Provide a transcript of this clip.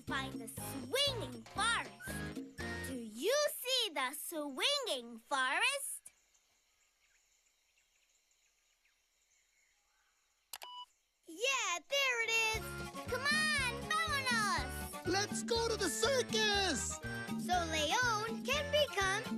find the swinging forest. Do you see the swinging forest? Yeah, there it is! Come on, vámonos! Let's go to the circus! So Leon can become